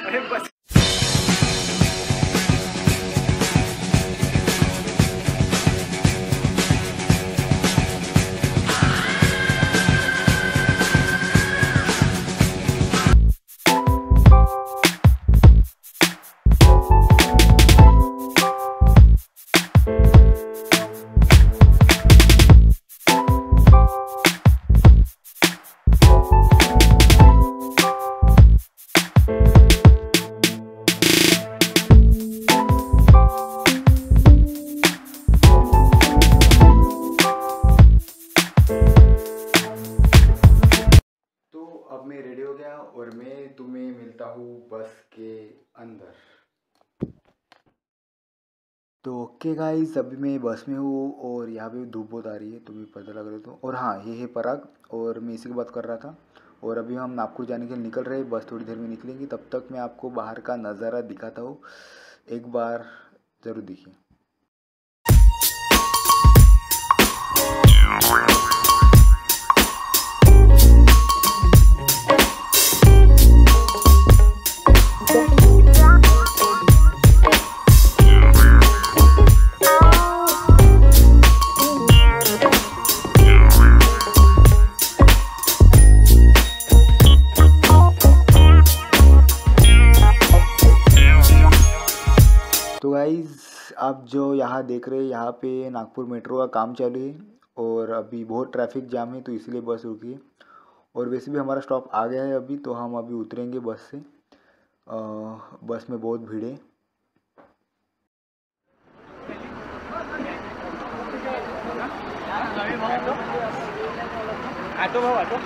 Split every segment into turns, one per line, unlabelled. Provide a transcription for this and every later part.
अरे बस अब मैं रेडी हो गया और मैं तुम्हें मिलता हूँ बस के अंदर। तो ओके गाइस, अभी मैं बस में हूँ और यहाँ पे धूप बहुत आ रही है, तुम्हें पता लग रहा है तो। और हाँ, ये है पराग और मैं इसी की बात कर रहा था। और अभी हम नागपुर जाने के लिए निकल रहे हैं, बस थोड़ी देर में निकलेंगी। तब तक मैं आपको बाहर का नज़ारा दिखाता हूँ, एक बार ज़रूर देखिए। तो गाइज़, आप जो यहाँ देख रहे हैं, यहाँ पे नागपुर मेट्रो का काम चालू है और अभी बहुत ट्रैफिक जाम है, तो इसलिए बस रुकी है। और वैसे भी हमारा स्टॉप आ गया है अभी, तो हम अभी उतरेंगे बस से। बस में बहुत भीड़ है।
ऑटो भाव ऑटो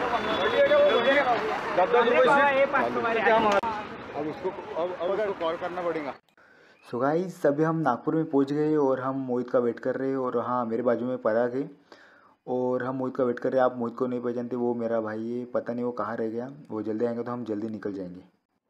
अब उसको कॉल करना पड़ेगा। सो गाइस, अभी हम नागपुर में पहुंच गए और हम मोहित का वेट कर रहे हैं। और हाँ, मेरे बाजू में पराग है और हम मोहित का वेट कर रहे हैं। आप मोहित को नहीं पहचानते, वो मेरा भाई है, पता नहीं वो कहाँ रह गया। वो जल्दी आएंगे तो हम जल्दी निकल जाएंगे।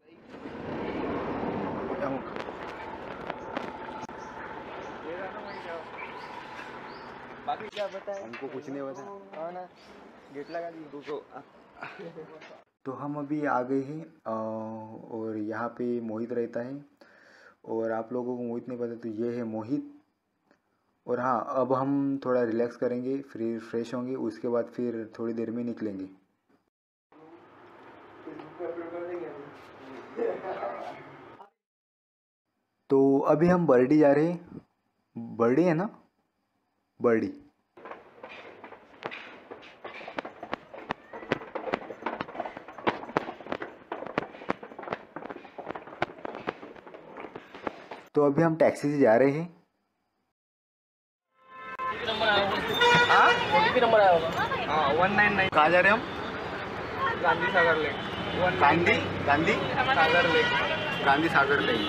बाकी क्या बताए,
हमको कुछ नहीं पता।
हाँ ना, गेट लगा दी तो
तो हम अभी आ गए हैं और यहाँ पे मोहित रहता है। और आप लोगों को मोहित नहीं पता तो ये है मोहित। और हाँ, अब हम थोड़ा रिलैक्स करेंगे, फिर फ्रेश होंगे, उसके बाद फिर थोड़ी देर में निकलेंगे। तो अभी हम बर्डी जा रहे हैं। बर्डी है ना, बर्डी। तो अभी हम टैक्सी से जा रहे हैं।
नंबर आया होगा। हाँ 199।
कहाँ जा रहे हैं हम?
Gandhi Sagar lake.
Gandhi Gandhi
Sagar lake.
Gandhi Sagar lake.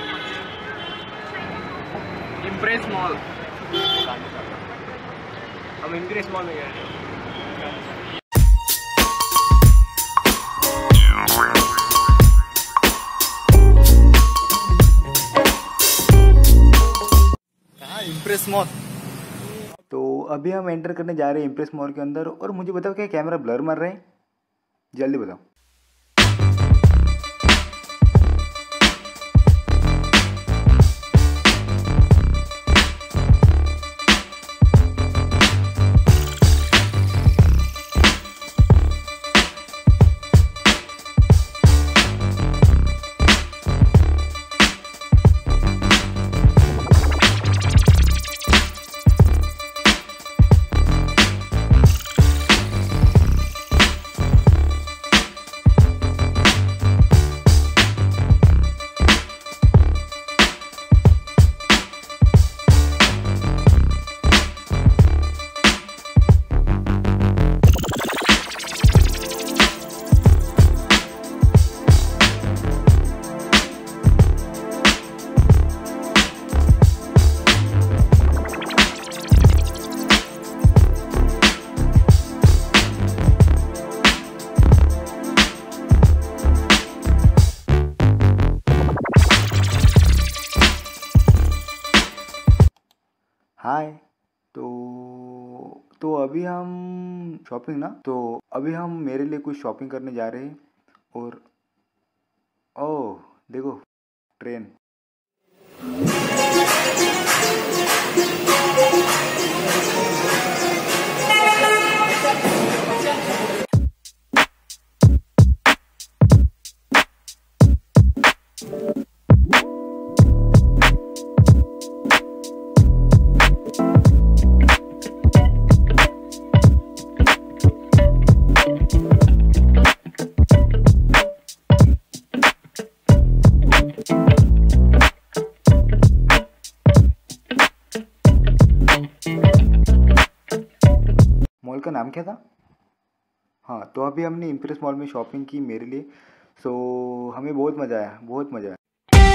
Empress Mall. हम इम्प्रेस मॉल में गए।
कहाँ? Empress Mall. तो अभी हम एंटर करने जा रहे हैं इम्प्रेस मॉल के अंदर। और मुझे बताओ, क्या कैमरा ब्लर मार रहे हैं? जल्दी बताओ। हाय। तो अभी हम शॉपिंग ना, तो अभी हम मेरे लिए कुछ शॉपिंग करने जा रहे हैं। और ओह देखो ट्रेन। मॉल का नाम क्या था? हाँ, तो अभी हमने इम्प्रेस मॉल में शॉपिंग की मेरे लिए। सो हमें बहुत मज़ा आया, बहुत मज़ा आया।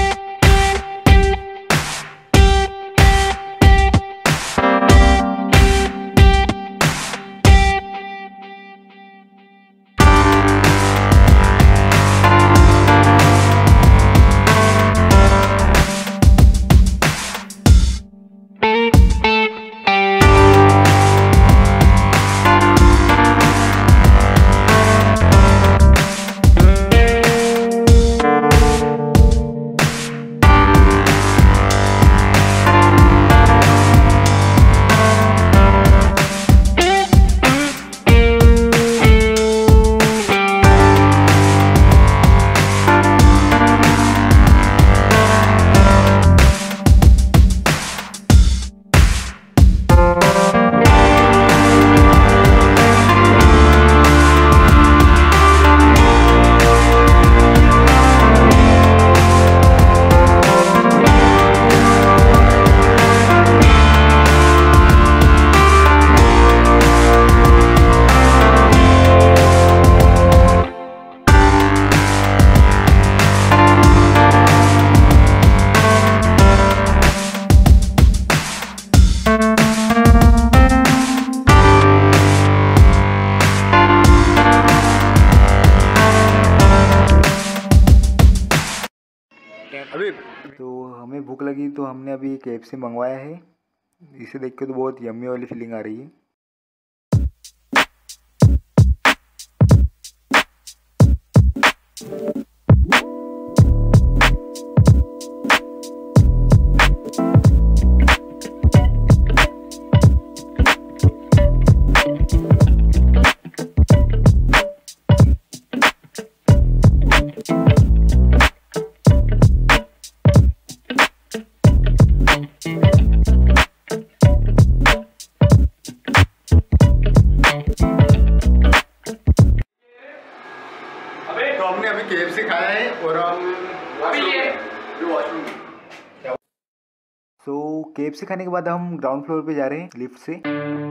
अभी
तो हमें भूख लगी तो हमने अभी KFC मंगवाया है। इसे देख के तो बहुत यम्मी वाली फीलिंग आ रही है। तो हमने अभी KFC खाया है और हम KFC खाने के बाद हम ग्राउंड फ्लोर पे जा रहे हैं लिफ्ट से।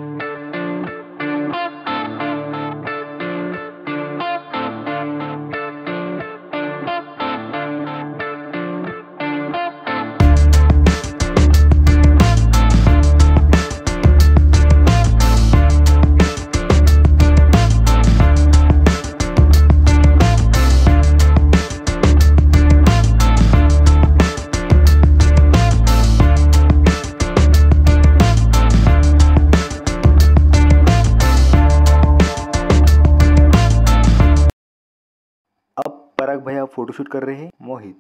पराग भैया फोटोशूट कर रहे हैं। मोहित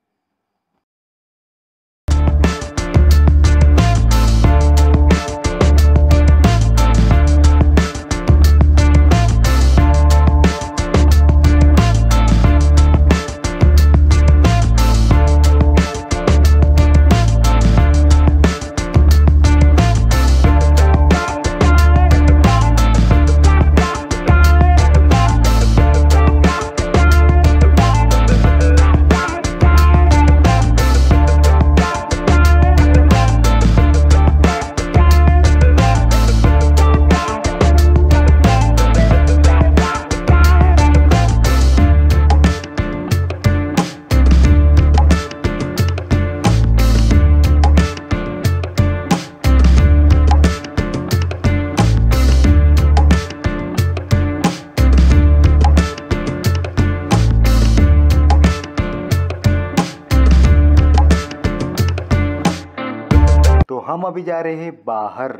हम अभी जा रहे हैं बाहर।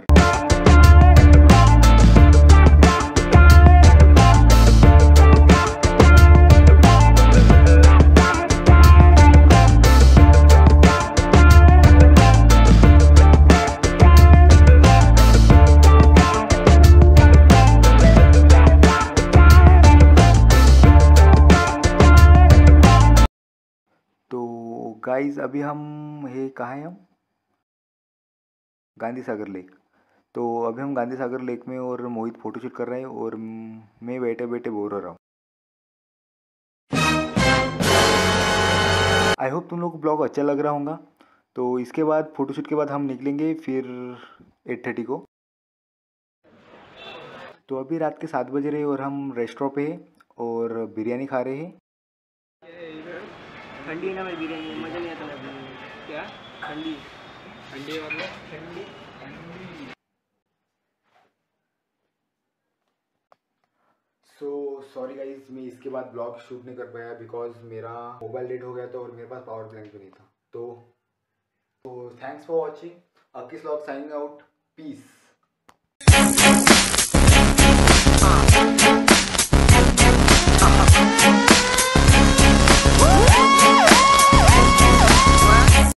गाइस अभी हम ये कहाँ हैं हम? गांधी सागर लेक। तो अभी हम गांधी सागर लेक में और मोहित फ़ोटोशूट कर रहे हैं और मैं बैठे बैठे बोर हो रहा हूँ। आई होप तुम लोग को ब्लॉग अच्छा लग रहा होगा। तो इसके बाद फ़ोटोशूट के बाद हम निकलेंगे फिर 8:30 को। तो अभी रात के 7 बज रहे हैं और हम रेस्टोरेंट पे हैं और बिरयानी खा रहे हैं।
ठंडी है ना भाई, बिरयानी मज़ा नहीं आता लगने। क्या ठंडी? ठंडी मतलब ठंडी।
सो सॉरी गाइज, मैं इसके बाद ब्लॉग शूट नहीं कर पाया बिकॉज मेरा मोबाइल डेड हो गया था और मेरे पास पावर बैंक भी नहीं था। तो थैंक्स फॉर वॉचिंग। अकिस व्लॉग साइनिंग आउट। पीस।